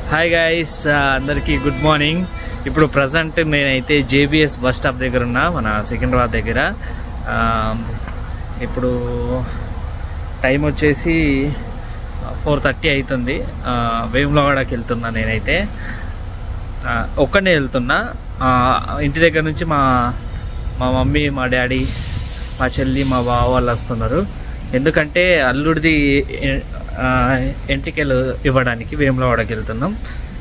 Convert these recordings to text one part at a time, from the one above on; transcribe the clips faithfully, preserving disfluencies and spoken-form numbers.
Hi guys, అందరికీ good morning. ఇప్పుడు present నేనైతే జేబీఎస్ బస్ స్టాప్ దగ్గర ఉన్నా, మన సికింద్రాబాద్ దగ్గర. ఇప్పుడు టైం వచ్చేసి ఫోర్ థర్టీ అవుతుంది. వేములవాడకి వెళ్తున్నా నేనైతే. ఒక్కనే వెళ్తున్నా. ఇంటి దగ్గర నుంచి మా మా మమ్మీ, మా డాడీ, మా చెల్లి, మా బావ వాళ్ళు వస్తున్నారు. ఎందుకంటే అల్లుడిది ఎంటికలు ఇవ్వడానికి వేములవాడకి వెళ్తున్నాం.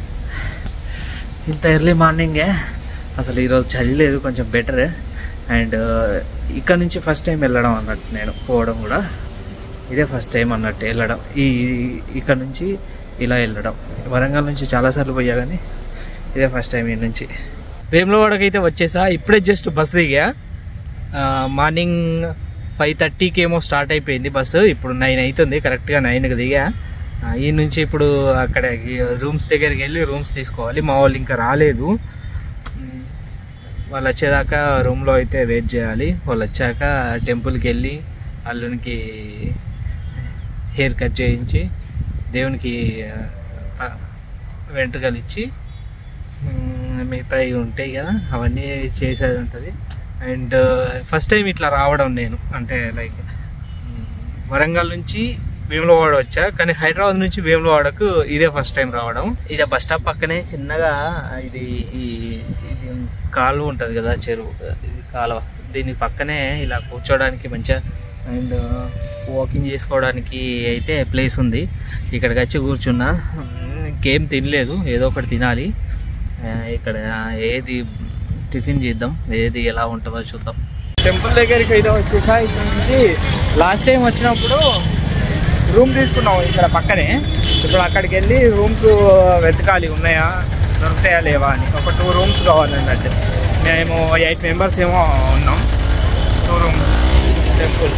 ఇంత ఎర్లీ మార్నింగే, అసలు ఈరోజు చలి లేదు, కొంచెం బెటర్. అండ్ ఇక్కడ నుంచి ఫస్ట్ టైం వెళ్ళడం అన్నట్టు, నేను పోవడం కూడా ఇదే ఫస్ట్ టైం అన్నట్టు వెళ్ళడం. ఈ ఇక్కడ నుంచి ఇలా వెళ్ళడం, వరంగల్ నుంచి చాలాసార్లు పోయా కానీ ఇదే ఫస్ట్ టైం ఈ నుంచి. వేములవాడకి అయితే వచ్చేసా. ఇప్పుడే జస్ట్ బస్ దిగా. మార్నింగ్ ఫైవ్ థర్టీకి ఏమో స్టార్ట్ అయిపోయింది బస్సు. ఇప్పుడు నైన్ అవుతుంది, కరెక్ట్గా నైన్కి దిగా. ఈ నుంచి ఇప్పుడు అక్కడ రూమ్స్ దగ్గరికి వెళ్ళి రూమ్స్ తీసుకోవాలి. మా వాళ్ళు ఇంకా రాలేదు, వాళ్ళు వచ్చేదాకా రూమ్లో అయితే వెయిట్ చేయాలి. వాళ్ళు వచ్చాక టెంపుల్కి వెళ్ళి అల్లునికి హెయిర్ కట్ చేయించి దేవునికి వెంట్రుకలు ఇచ్చి మిగతాయి ఉంటాయి కదా, అవన్నీ చేసేది ఉంటుంది. అండ్ ఫస్ట్ టైం ఇట్లా రావడం నేను, అంటే లైక్ వరంగల్ నుంచి వేములవాడ వచ్చా, కానీ హైదరాబాద్ నుంచి వేములవాడకు ఇదే ఫస్ట్ టైం రావడం. ఇదే బస్ స్టాప్ పక్కనే చిన్నగా ఇది ఇది కాలువ ఉంటుంది కదా, చెరువు, ఇది కాలువ. దీని పక్కనే ఇలా కూర్చోడానికి మంచిగా అండ్ వాకింగ్ చేసుకోవడానికి అయితే ప్లేస్ ఉంది. ఇక్కడికి వచ్చి కూర్చున్నా. ఇంకేం తినలేదు, ఏదో ఒకటి తినాలి. ఇక్కడ ఏది టిఫిన్ చేద్దాం, ఏది ఎలా ఉంటుందో చూద్దాం. టెంపుల్ దగ్గరికి అయితే వచ్చేసా. ఇక్కడ నుంచి లాస్ట్ టైం వచ్చినప్పుడు రూమ్ తీసుకున్నాం ఇక్కడ పక్కనే. ఇప్పుడు అక్కడికి వెళ్ళి రూమ్స్ వెతకాలి, ఉన్నాయా దొరుకుతాయా లేవా అని. ఒక టూ రూమ్స్ కావాలన్నట్టు. మేము ఎయిట్ మెంబర్స్ ఏమో ఉన్నాం. టూ రూమ్స్ టెంపుల్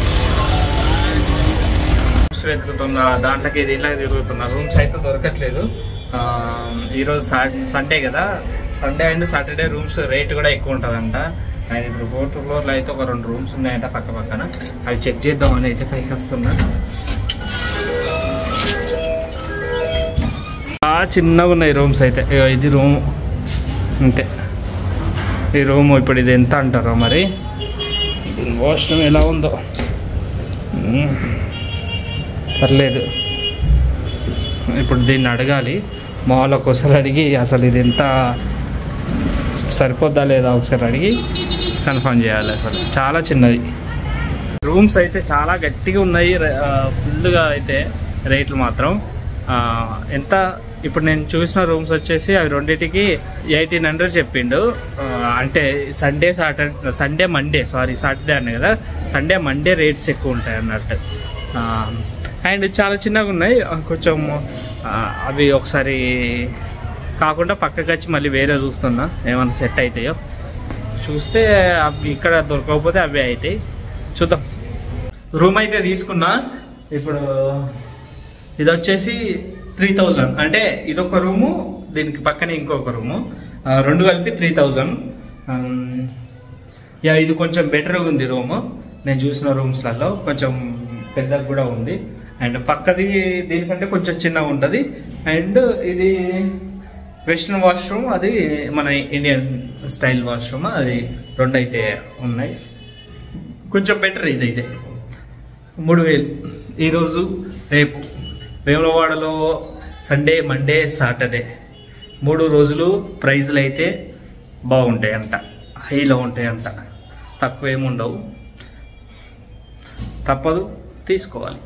రూమ్స్ వెతుకుతున్నా, దాంట్లోకి దీంట్లోకి తిరుగుతున్నా. రూమ్స్ అయితే దొరకట్లేదు. ఈరోజు సండే కదా, Sunday and Saturday rooms rate కూడా ఎక్కువ ఉంటుందంట. అండ్ ఇప్పుడు ఫోర్త్ ఫ్లోర్లో అయితే ఒక రెండు రూమ్స్ ఉన్నాయంట పక్క పక్కన. అవి చెక్ చేద్దామని అయితే పైకి వస్తున్నా. చిన్నగా ఉన్నాయి రూమ్స్ అయితే. ఇది రూము అంతే. ఈ రూము ఇప్పుడు ఇది ఎంత అంటారో మరి. వాష్రూమ్ ఎలా ఉందో పర్లేదు. ఇప్పుడు దీన్ని అడగాలి, మాల్లోకి ఒకసారి అడిగి అసలు ఇది ఎంత సరిపోద్దా లేదా ఒకసారి అడిగి కన్ఫర్మ్ చేయాలి. అసలు చాలా చిన్నది. రూమ్స్ అయితే చాలా గట్టిగా ఉన్నాయి, ఫుల్గా అయితే రేట్లు మాత్రం. ఎంత ఇప్పుడు నేను చూసిన రూమ్స్ వచ్చేసి అవి రెండింటికి ఎయిటీన్ హండ్రెడ్ చెప్పిండు. అంటే Sunday Saturday Sunday Monday sorry Saturday అనే కదా, సండే మండే రేట్స్ ఎక్కువ ఉంటాయి అన్నట్టు. అండ్ చాలా చిన్నగా ఉన్నాయి కొంచెం. అవి ఒకసారి కాకుండా పక్కకి వచ్చి మళ్ళీ వేరే చూస్తున్నా, ఏమైనా సెట్ అవుతాయో. చూస్తే అవి ఇక్కడ దొరకకపోతే అవే అవుతాయి, చూద్దాం. రూమ్ అయితే తీసుకున్నా. ఇప్పుడు ఇది వచ్చేసి త్రీ థౌజండ్ అంటే ఇదొక రూము, దీనికి పక్కనే ఇంకొక రూము, రెండు కలిపి త్రీ థౌజండ్. యా ఇది కొంచెం బెటర్గా ఉంది రూము. నేను చూసిన రూమ్స్లలో కొంచెం పెద్దగా కూడా ఉంది. అండ్ పక్కది దీనికంటే కొంచెం చిన్నగా ఉంటుంది. అండ్ ఇది వెస్ట్రన్ వాష్రూమ్, అది మన ఇండియన్ స్టైల్ వాష్రూమ్, అది రెండు అయితే ఉన్నాయి. కొంచెం బెటర్ ఇదైతే. మూడు వేలు ఈరోజు రేపు వేములవాడలో సండే మండే సాటర్డే మూడు రోజులు ప్రైజులు అయితే బాగుంటాయంట, హైలో ఉంటాయంట, తక్కువ ఏముండవు. తప్పదు, తీసుకోవాలి.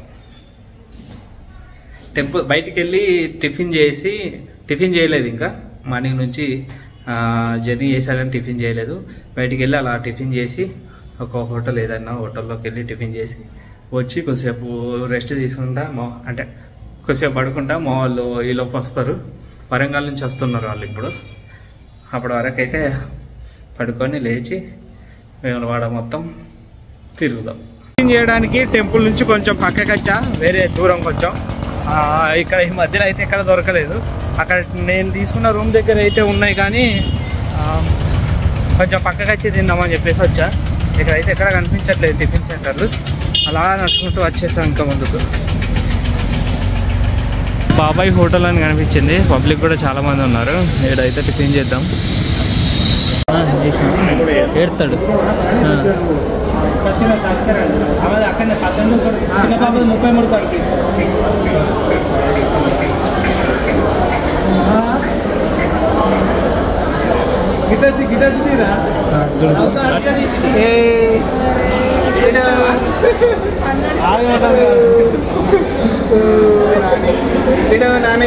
టెంపుల్ బయటికి వెళ్ళి టిఫిన్ చేసి, టిఫిన్ చేయలేదు ఇంకా, మార్నింగ్ నుంచి జర్నీ చేశారని టిఫిన్ చేయలేదు. బయటికి వెళ్ళి అలా టిఫిన్ చేసి ఒక హోటల్ ఏదన్నా హోటల్లోకి వెళ్ళి టిఫిన్ చేసి వచ్చి కొద్దిసేపు రెస్ట్ తీసుకుంటా, మా అంటే కొద్దిసేపు పడుకుంటా. మా వాళ్ళు ఈలోపు వస్తారు, వరంగల్ నుంచి వస్తున్నారు వాళ్ళు ఇప్పుడు. అప్పటి వరకు అయితే పడుకొని లేచి వేములవాడ మొత్తం తిరుగుదాం. టిఫిన్ చేయడానికి టెంపుల్ నుంచి కొంచెం పక్కకి వచ్చా, వేరే దూరం కొంచెం. ఇక్కడ ఈ మధ్యలో అయితే ఎక్కడ దొరకలేదు. అక్కడ నేను తీసుకున్న రూమ్ దగ్గర అయితే ఉన్నాయి, కానీ కొంచెం పక్కకి వచ్చి తిందామని చెప్పేసి వచ్చా. ఇక్కడైతే ఎక్కడ కనిపించట్లేదు టిఫిన్ సెంటర్లు. అలా నడుచుకుంటూ వచ్చేసాం ఇంకా ముందుకు. బాబాయ్ హోటల్ అని కనిపించింది. పబ్లిక్ కూడా చాలా మంది ఉన్నారు. ఇక్కడైతే టిఫిన్ చేద్దాం. ఏడతాడు ముప్పై మూడు గిటాచి గిటాచి తీరా నాని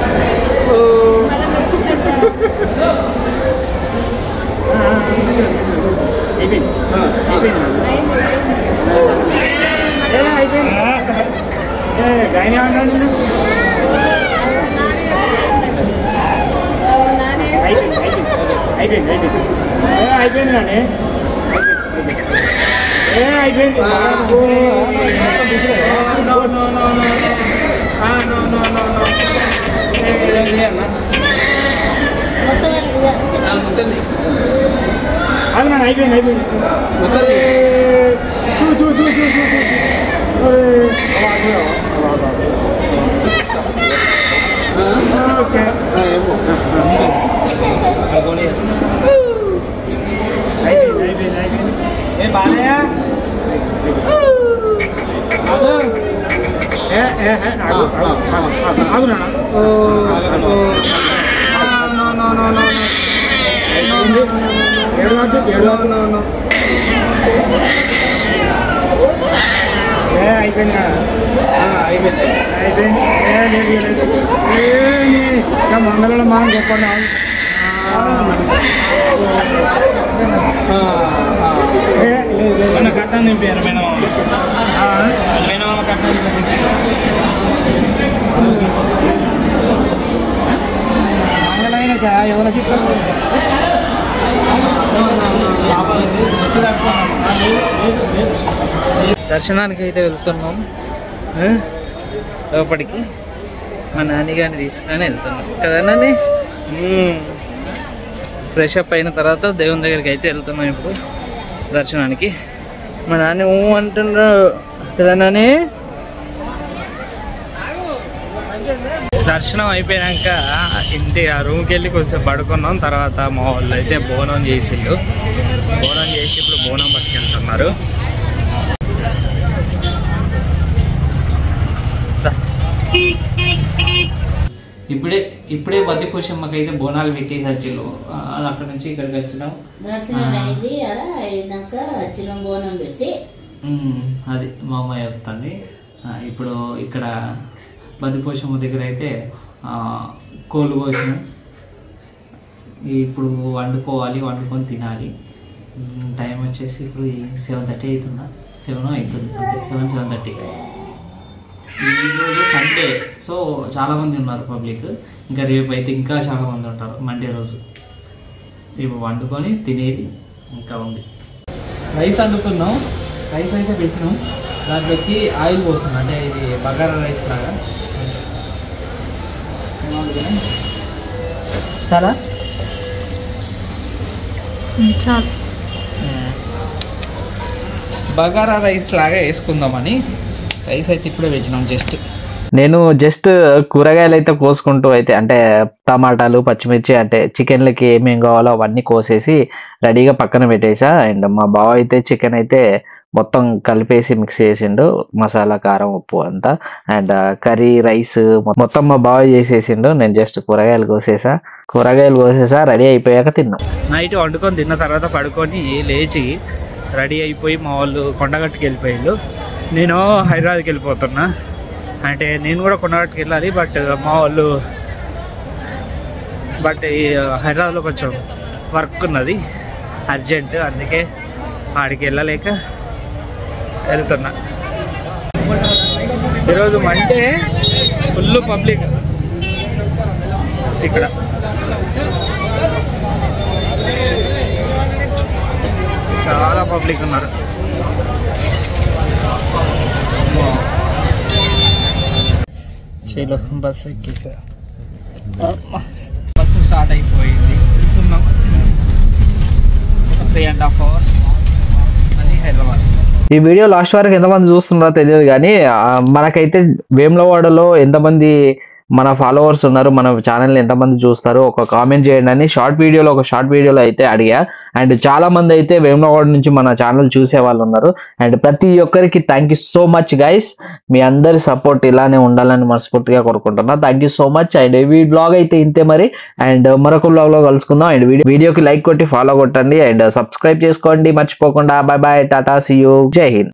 అయిపోయింది అయిపోయింది కానీ అయిపోయింది అది నా అయిపోయింది అయిపోయింది చూ చూ చూ చూ చూ ఓకే అయిపోయింది అయిపోయింది ఏ బాలయ్య ఆగునా ఏడు వద్దు ఏడు ఏ అయిపోయింది అయిపోయింది అయిపోయింది మంగళలో మనం చెప్పండి మన కట్టం నింపారు మేనమామ మేనమామ కట్టం మంగళైన ఎవరికి దర్శనానికి అయితే వెళ్తున్నాం. లోపలికి మా నాని గారిని తీసుకొని వెళ్తున్నాం కదా నాని. ఫ్రెష్ అప్ అయిన తర్వాత దేవుని దగ్గరికి అయితే వెళ్తున్నాం ఇప్పుడు దర్శనానికి. మా నాన్న ఊ అంటున్నారు కదా నాని. దర్శనం అయిపోయాక ఇంటి ఆ రూమ్కి వెళ్ళి కొంచెం పడుకున్నాం. తర్వాత మా వాళ్ళు అయితే బోనం చేసిళ్ళు. బోనం చేసి ఇప్పుడు బోనం పట్టుకెళ్తున్నారు. ఇప్పుడే ఇప్పుడే బద్దిపోషమ్మకి అయితే బోనాలు పెట్టేసి వచ్చిళ్ళు. అక్కడ నుంచి ఇక్కడికి వచ్చినాం. బోనం పెట్టి అది మా అమ్మాయి చెప్తుంది. ఇప్పుడు ఇక్కడ బద్దిపోషమ్మ దగ్గర అయితే కోళ్ళు కోసినాం. ఇప్పుడు వండుకోవాలి, వండుకొని తినాలి. టైం వచ్చేసి ఇప్పుడు సెవెన్ థర్టీ అవుతుందా, సెవెన్ అవుతుంది అంతే, సెవెన్ సెవెన్ థర్టీ. ఈరోజు సండే, సో చాలామంది ఉన్నారు పబ్లిక్. ఇంకా రేపు అయితే ఇంకా చాలామంది ఉంటారు మండే రోజు. ఇప్పుడు వండుకొని తినేది ఇంకా ఉంది. రైస్ వండుతున్నాం. రైస్ అయితే పెట్టినాం. దాంట్లోకి ఆయిల్ పోస్తున్నాం. అంటే ఇది బగారా రైస్ లాగా. చాలా చాలు బగారా రైస్ లాగా వేసుకుందామని రైస్ అయితే ఇప్పుడే పెట్టినాం. జస్ట్ నేను జస్ట్ కూరగాయలు అయితే కోసుకుంటూ అయితే అంటే టమాటాలు, పచ్చిమిర్చి, అంటే చికెన్లకి ఏమేమి కావాలో అవన్నీ కోసేసి రెడీగా పక్కన పెట్టేసా. అండ్ మా బావ అయితే చికెన్ అయితే మొత్తం కలిపేసి మిక్స్ చేసిండు, మసాలా, కారం, ఉప్పు అంతా. అండ్ కర్రీ, రైస్ మొత్తం మా బావ చేసేసిండు. నేను జస్ట్ కూరగాయలు కోసేసా కూరగాయలు కోసేసా రెడీ అయిపోయాక తిన్నాం. నైట్ వండుకొని తిన్న తర్వాత పడుకొని లేచి రెడీ అయిపోయి మా వాళ్ళు కొండగట్టుకి వెళ్ళిపోయాళ్ళు. నేను హైదరాబాద్కి వెళ్ళిపోతున్నా. అంటే నేను కూడా కొండగట్టుకి వెళ్ళాలి. బట్ మా వాళ్ళు బట్ ఈ హైదరాబాద్లో కొంచెం వర్క్ ఉన్నది అర్జెంట్, అందుకే ఆడికి వెళ్ళలేక వెళ్తున్నా. ఈరోజు మండే ఫుల్ పబ్లిక్ ఇక్కడ. చాలా పబ్లిక్ ఉన్నారు. చలో బస్సు ఎక్కేసా. బస్సు స్టార్ట్ అయిపోయింది. వెళ్తున్నాం త్రీ అండ్ హాఫ్ అవర్స్ అని హైదరాబాద్. ఈ వీడియో లాస్ట్ వరకు ఎంతమంది చూస్తున్నారో తెలియదు కానీ మనకైతే వేములవాడలో ఎంతమంది మన ఫాలోవర్స్ ఉన్నారు, మన ఛానల్ని ఎంతమంది చూస్తారు ఒక కామెంట్ చేయండి అని షార్ట్ వీడియోలో ఒక షార్ట్ వీడియోలో అయితే అడిగా. అండ్ చాలా మంది అయితే వేములవాడ నుంచి మన ఛానల్ చూసే వాళ్ళు ఉన్నారు. అండ్ ప్రతి ఒక్కరికి thank you so much guys. మీ అందరి సపోర్ట్ ఇలానే ఉండాలని మనస్ఫూర్తిగా కోరుకుంటున్నా. Thank you so much. And ఈ బ్లాగ్ అయితే ఇంతే మరి. అండ్ మరొక బ్లాగ్ లో కలుసుకుందాం. అండ్ వీడియో వీడియోకి లైక్ కొట్టి ఫాలో కొట్టండి అండ్ సబ్స్క్రైబ్ చేసుకోండి మర్చిపోకుండా. Bye bye, tata, see you, Jai Hind.